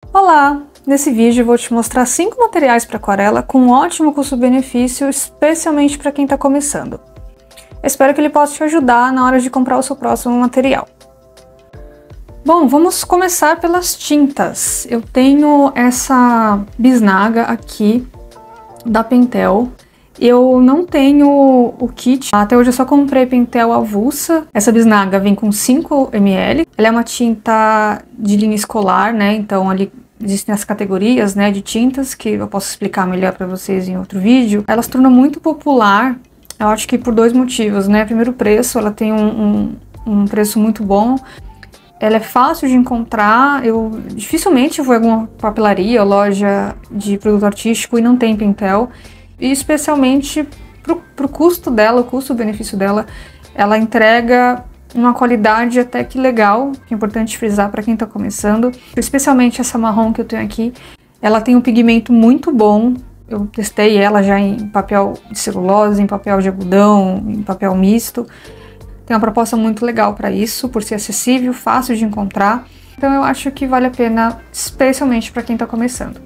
Olá! Nesse vídeo eu vou te mostrar 5 materiais para aquarela com um ótimo custo-benefício, especialmente para quem está começando. Eu espero que ele possa te ajudar na hora de comprar o seu próximo material. Bom, vamos começar pelas tintas. Eu tenho essa bisnaga aqui da Pentel. Eu não tenho o kit, até hoje eu só comprei Pentel avulsa. Essa bisnaga vem com 5 ml. Ela é uma tinta de linha escolar, né? Então ali existem as categorias, né, de tintas que eu posso explicar melhor para vocês em outro vídeo. Ela se tornou muito popular, eu acho que por 2 motivos, né? Primeiro, o preço, ela tem um preço muito bom. Ela é fácil de encontrar, eu dificilmente vou em alguma papelaria ou loja de produto artístico e não tem Pentel. E especialmente pro custo dela, o custo-benefício dela, ela entrega uma qualidade até que legal, que é importante frisar para quem está começando. Especialmente essa marrom que eu tenho aqui, ela tem um pigmento muito bom. Eu testei ela já em papel de celulose, em papel de algodão, em papel misto. Tem uma proposta muito legal para isso, por ser acessível, fácil de encontrar. Então eu acho que vale a pena, especialmente para quem está começando.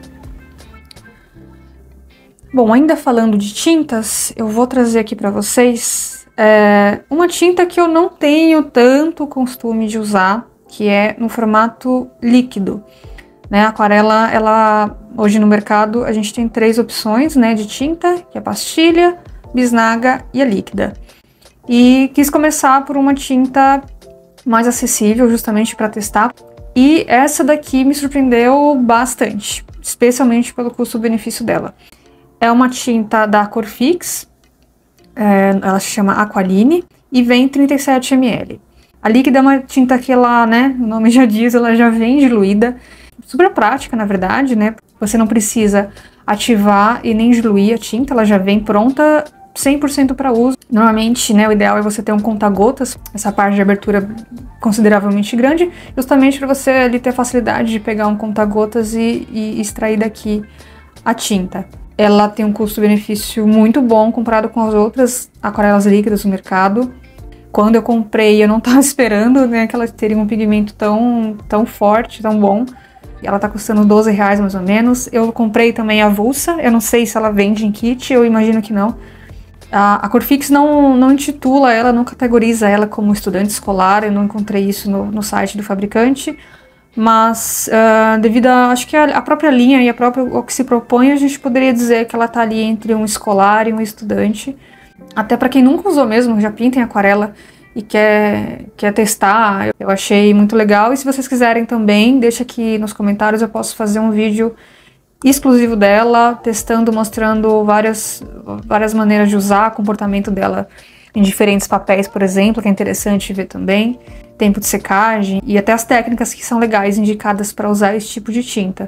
Bom, ainda falando de tintas, eu vou trazer aqui para vocês uma tinta que eu não tenho tanto costume de usar, que é no formato líquido. Né? A aquarela, ela, hoje no mercado, a gente tem 3 opções, né, de tinta, que é a pastilha, bisnaga e a líquida. E quis começar por uma tinta mais acessível, justamente para testar. E essa daqui me surpreendeu bastante, especialmente pelo custo-benefício dela. É uma tinta da Corfix, ela se chama Aqualine e vem 37 ml. A líquida é uma tinta que ela, né, o nome já diz, ela já vem diluída. Super prática, na verdade, né? Você não precisa ativar e nem diluir a tinta, ela já vem pronta 100% para uso. Normalmente, né, o ideal é você ter um conta-gotas, essa parte de abertura consideravelmente grande, justamente para você ali ter a facilidade de pegar um conta-gotas e extrair daqui a tinta. Ela tem um custo-benefício muito bom comparado com as outras aquarelas líquidas do mercado. Quando eu comprei, eu não estava esperando, né, que ela teria um pigmento tão forte, tão bom. Ela tá custando R$12 mais ou menos. Eu comprei também a avulsa, eu não sei se ela vende em kit, eu imagino que não. A Corfix não intitula ela, não categoriza ela como estudante escolar, eu não encontrei isso no site do fabricante. Mas devido a, acho que a própria linha e o que se propõe, a gente poderia dizer que ela tá ali entre um escolar e um estudante. Até para quem nunca usou mesmo, já pinta em aquarela e quer testar, eu achei muito legal. E se vocês quiserem também, deixa aqui nos comentários, eu posso fazer um vídeo exclusivo dela, testando, mostrando várias maneiras de usar, o comportamento dela em diferentes papéis, por exemplo, que é interessante ver também. Tempo de secagem e até as técnicas que são legais indicadas para usar esse tipo de tinta.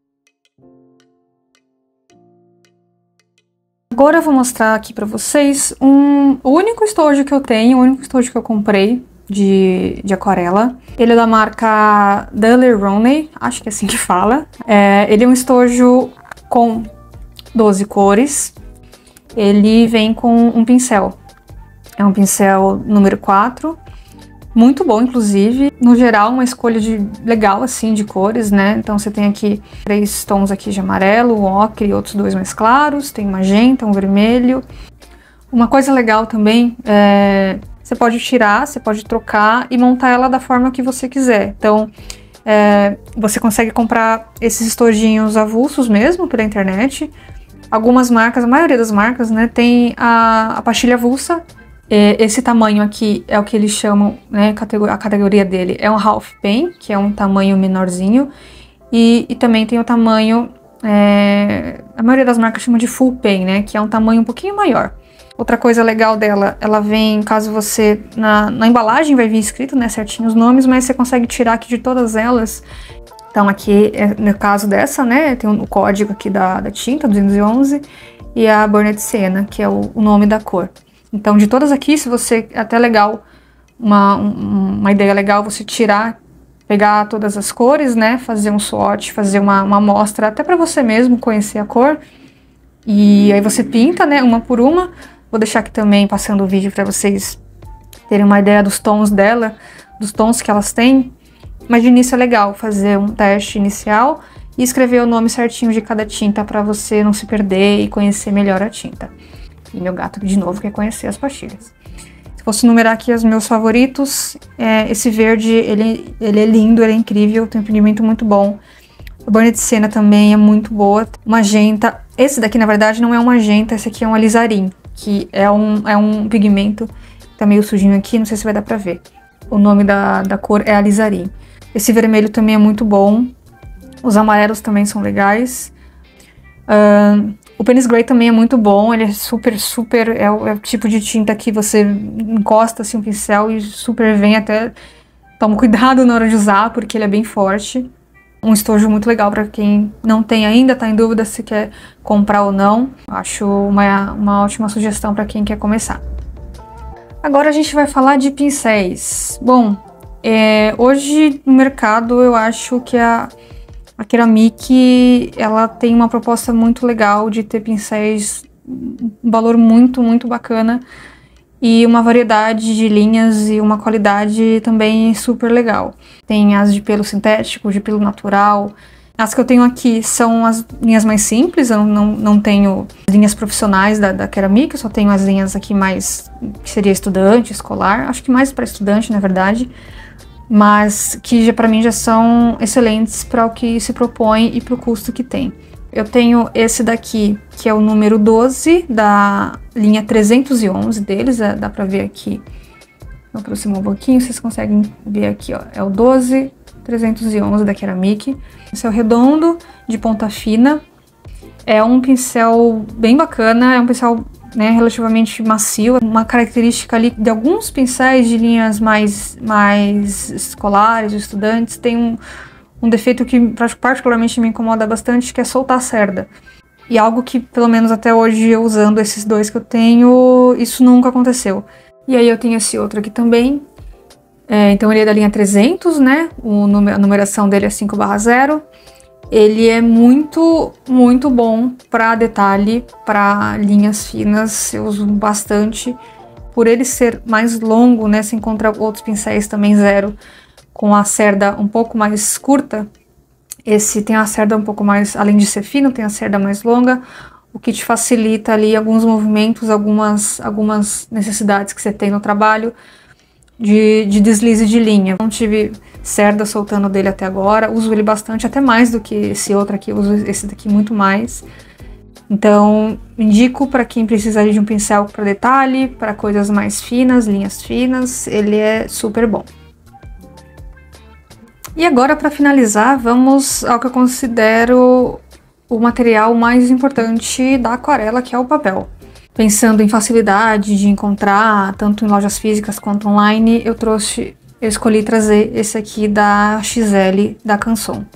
Agora eu vou mostrar aqui para vocês o único estojo que eu tenho, o único estojo que eu comprei de aquarela. Ele é da marca Daler-Rowney, acho que é assim que fala. Ele é um estojo com 12 cores. Ele vem com um pincel. É um pincel número 4. Muito bom, inclusive. No geral, uma escolha legal, assim, de cores, né? Então, você tem aqui 3 tons aqui de amarelo, um ocre e outros 2 mais claros. Tem magenta, um vermelho. Uma coisa legal também você pode tirar, você pode trocar e montar ela da forma que você quiser. Então, você consegue comprar esses estojinhos avulsos mesmo pela internet. Algumas marcas, a maioria das marcas, né, tem a pastilha avulsa. Esse tamanho aqui é o que eles chamam, né, a categoria dele é um half pen, que é um tamanho menorzinho, e também tem o tamanho, a maioria das marcas chama de full pen, né, que é um tamanho um pouquinho maior. Outra coisa legal dela, ela vem, caso você, na embalagem vai vir escrito, né, certinho os nomes, mas você consegue tirar aqui de todas elas. Então aqui, no caso dessa, né, tem o código aqui da tinta, 211, e a Burnett Sienna, que é o nome da cor. Então, de todas aqui, se você, até legal, uma ideia legal, você tirar, pegar todas as cores, né, fazer um swatch, fazer uma amostra, até para você mesmo conhecer a cor, e aí você pinta, né, uma por uma. Vou deixar aqui também, passando o vídeo para vocês terem uma ideia dos tons dela, dos tons que elas têm. Mas de início é legal fazer um teste inicial e escrever o nome certinho de cada tinta para você não se perder e conhecer melhor a tinta. E meu gato de novo quer conhecer as pastilhas. Se fosse numerar aqui os meus favoritos, esse verde, ele é lindo, ele é incrível, tem um pigmento muito bom. A Burnt Sienna também é muito boa. Magenta, esse daqui na verdade não é um magenta, esse aqui é um alizarim, que é um pigmento, tá meio sujinho aqui, não sei se vai dar pra ver. O nome da cor é alizarim. Esse vermelho também é muito bom. Os amarelos também são legais. O Penice Grey também é muito bom. Ele é super... É o tipo de tinta que você encosta assim um pincel e super vem até... Toma cuidado na hora de usar, porque ele é bem forte. Um estojo muito legal para quem não tem ainda, tá em dúvida se quer comprar ou não. Acho uma ótima sugestão para quem quer começar. Agora a gente vai falar de pincéis. Bom, hoje no mercado eu acho que a Ceramic, ela tem uma proposta muito legal de ter pincéis, um valor muito bacana e uma variedade de linhas e uma qualidade também super legal. Tem as de pelo sintético, de pelo natural. As que eu tenho aqui são as linhas mais simples, eu não tenho linhas profissionais da Ceramic, eu só tenho as linhas aqui mais, que seria estudante, escolar, acho que mais para estudante na verdade, mas que para mim já são excelentes para o que se propõe e para o custo que tem. Eu tenho esse daqui, que é o número 12 da linha 311 deles, dá pra ver aqui. Vou aproximar um pouquinho, vocês conseguem ver aqui, ó. É o 12-311 da Ceramic. Pincel redondo, de ponta fina. É um pincel bem bacana, é um pincel, né, relativamente macio. Uma característica ali de alguns pincéis de linhas mais escolares, de estudantes, tem um defeito que particularmente me incomoda bastante, que é soltar a cerda. E algo que, pelo menos até hoje, eu usando esses dois que eu tenho, isso nunca aconteceu. E aí eu tenho esse outro aqui também. Então ele é da linha 300, né? A numeração dele é 5/0. Ele é muito bom para detalhe, para linhas finas, eu uso bastante. Por ele ser mais longo, né? Se encontra outros pincéis também zero, com a cerda um pouco mais curta. Esse tem a cerda um pouco mais, além de ser fino, tem a cerda mais longa, o que te facilita ali alguns movimentos, algumas necessidades que você tem no trabalho de deslize de linha. Não tive cerda soltando dele até agora, uso ele bastante, até mais do que esse outro aqui, uso esse daqui muito mais. Então, indico para quem precisa de um pincel para detalhe, para coisas mais finas, linhas finas, ele é super bom. E agora, para finalizar, vamos ao que eu considero o material mais importante da aquarela, que é o papel. Pensando em facilidade de encontrar, tanto em lojas físicas quanto online, eu escolhi trazer esse aqui da XL, da Canson.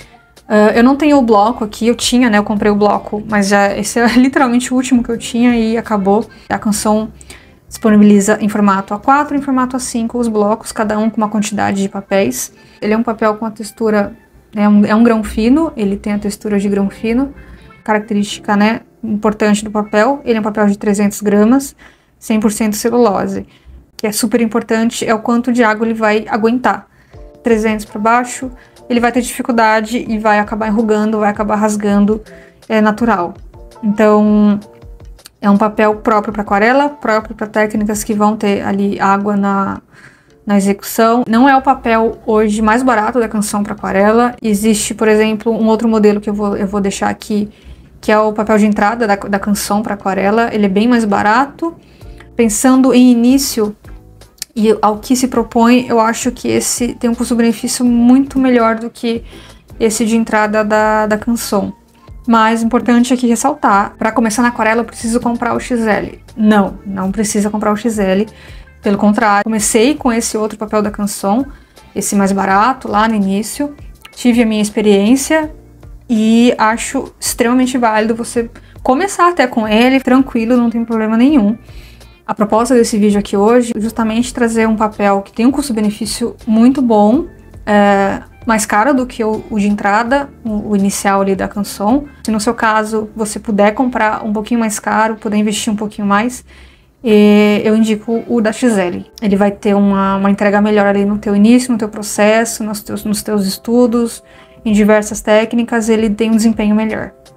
Eu não tenho o bloco aqui, eu tinha, né, eu comprei o bloco, mas esse é literalmente o último que eu tinha e acabou. A Canson disponibiliza em formato A4 e em formato A5 os blocos, cada um com uma quantidade de papéis. Ele é um papel com a textura, é um grão fino, ele tem a textura de grão fino, característica, né, importante do papel. Ele é um papel de 300 gramas, 100% celulose, que é super importante, é o quanto de água ele vai aguentar. 300 para baixo, ele vai ter dificuldade e vai acabar enrugando, vai acabar rasgando, é natural. Então, é um papel próprio para aquarela, próprio para técnicas que vão ter ali água na execução. Não é o papel hoje mais barato da Canson para aquarela. Existe, por exemplo, um outro modelo que eu vou deixar aqui, que é o papel de entrada da Canson para aquarela. Ele é bem mais barato. Pensando em início e ao que se propõe, eu acho que esse tem um custo-benefício muito melhor do que esse de entrada da Canson. Mas importante aqui ressaltar, para começar na aquarela eu preciso comprar o XL. Não precisa comprar o XL. Pelo contrário, comecei com esse outro papel da Canson, esse mais barato, lá no início. Tive a minha experiência e acho extremamente válido você começar até com ele, tranquilo, não tem problema nenhum. A proposta desse vídeo aqui hoje é justamente trazer um papel que tem um custo-benefício muito bom, mais caro do que o de entrada, o inicial ali da Canson. Se no seu caso você puder comprar um pouquinho mais caro, puder investir um pouquinho mais, eu indico o da XL. Ele vai ter uma entrega melhor ali no teu início, no teu processo, nos teus estudos. em diversas técnicas, ele tem um desempenho melhor.